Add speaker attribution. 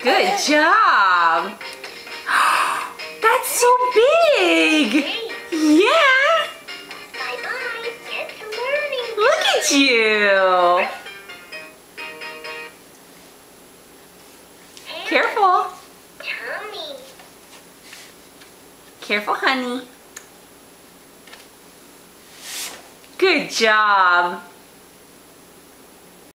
Speaker 1: Good job. That's so big. Yeah.
Speaker 2: Bye-bye. Get to learning.
Speaker 1: Look at you. Careful.
Speaker 2: Tummy.
Speaker 1: Careful, honey. Good job.